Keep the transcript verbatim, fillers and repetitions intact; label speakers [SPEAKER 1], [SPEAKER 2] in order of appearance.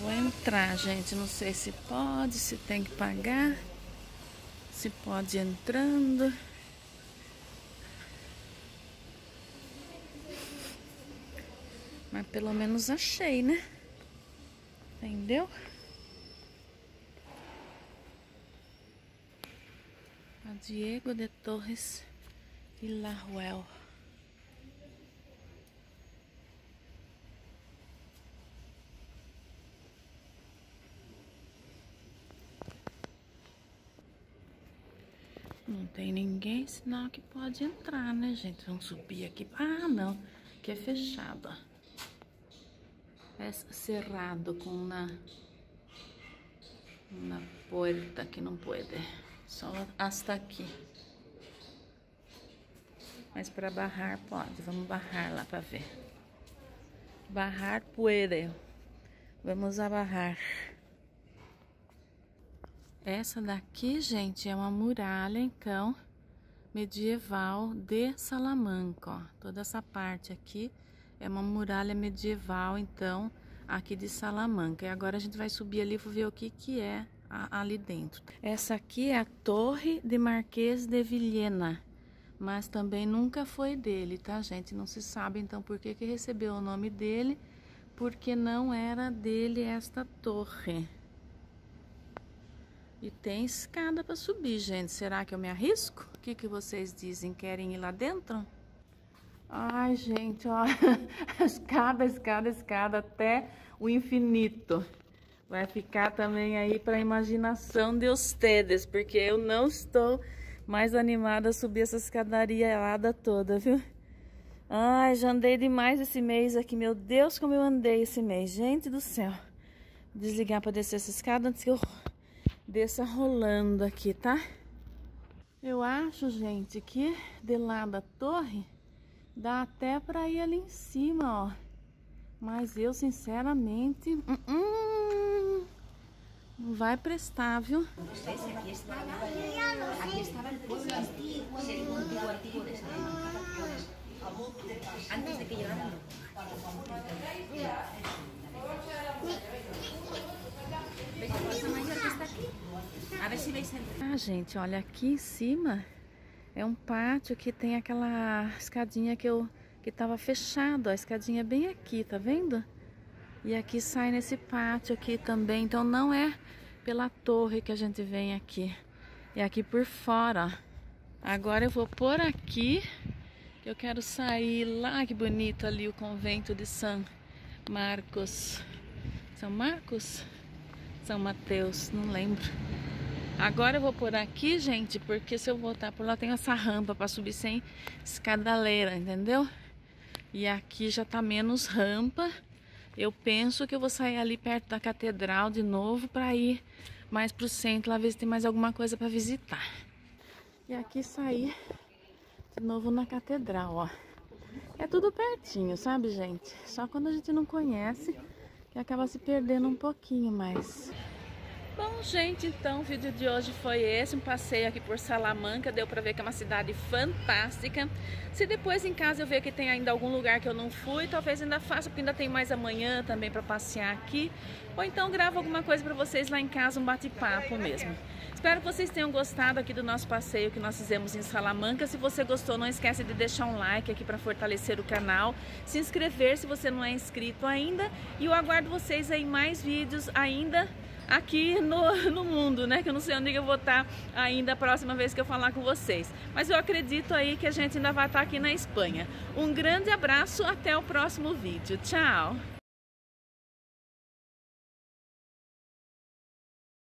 [SPEAKER 1] Vou entrar, gente. Não sei se pode, se tem que pagar, se pode ir entrando. Mas pelo menos achei, né? Entendeu? A Diego de Torres e Laruel. Não tem ninguém, sinal que pode entrar, né, gente? Vamos subir aqui. Ah, não. Aqui é fechado, ó. É cerrado com uma, uma porta que não pode. Só hasta aqui. Mas para barrar pode. Vamos barrar lá para ver. Barrar puede. Vamos a barrar. Essa daqui, gente, é uma muralha, então, medieval de Salamanca, ó. Toda essa parte aqui é uma muralha medieval, então, aqui de Salamanca. E agora a gente vai subir ali para ver o que que é a, ali dentro. Essa aqui é a Torre de Marquês de Villena, mas também nunca foi dele, tá, gente? Não se sabe, então, por que que recebeu o nome dele, porque não era dele esta torre. E tem escada para subir, gente. Será que eu me arrisco? O que que vocês dizem? Querem ir lá dentro? Ai, gente, ó. Escada, escada, escada até o infinito. Vai ficar também aí para a imaginação de vocês, porque eu não estou mais animada a subir essa escadaria toda, viu? Ai, já andei demais esse mês aqui. Meu Deus, como eu andei esse mês. Gente do céu. Vou desligar para descer essa escada antes que eu desça rolando aqui, tá? Eu acho, gente, que de lá da torre dá até pra ir ali em cima, ó. Mas eu, sinceramente, hum, hum, não vai prestar, viu?
[SPEAKER 2] Aqui estava, aqui estava el pueblo antiguo, el antiguo antiguo de Salamanca. Antes de que llegaran. ¿Ves a Plaza Mayor que está aqui? A ver se veis el...
[SPEAKER 1] Ah, gente, olha, aqui em cima é um pátio que tem aquela escadinha que eu que tava fechado, a escadinha bem aqui, tá vendo? E aqui sai nesse pátio aqui também, então não é pela torre que a gente vem aqui, é aqui por fora, ó. Agora eu vou por aqui, eu quero sair lá, que bonito ali o convento de São Marcos, São Marcos? São Mateus, não lembro. Agora eu vou por aqui, gente, porque se eu voltar por lá tem essa rampa para subir sem escadaleira, entendeu? E aqui já tá menos rampa. Eu penso que eu vou sair ali perto da catedral de novo para ir mais pro centro, lá ver se tem mais alguma coisa para visitar. E aqui sair de novo na catedral, ó. É tudo pertinho, sabe, gente? Só quando a gente não conhece que acaba se perdendo um pouquinho mais. Bom, gente, então o vídeo de hoje foi esse, um passeio aqui por Salamanca. Deu pra ver que é uma cidade fantástica. Se depois em casa eu ver que tem ainda algum lugar que eu não fui, talvez ainda faça, porque ainda tem mais amanhã também pra passear aqui. Ou então gravo alguma coisa pra vocês lá em casa, um bate-papo mesmo. Espero que vocês tenham gostado aqui do nosso passeio que nós fizemos em Salamanca. Se você gostou, não esquece de deixar um like aqui para fortalecer o canal, se inscrever se você não é inscrito ainda, e eu aguardo vocês aí mais vídeos ainda aqui no, no mundo, né? Que eu não sei onde eu vou estar ainda a próxima vez que eu falar com vocês. Mas eu acredito aí que a gente ainda vai estar aqui na Espanha. Um grande abraço, até o próximo vídeo. Tchau!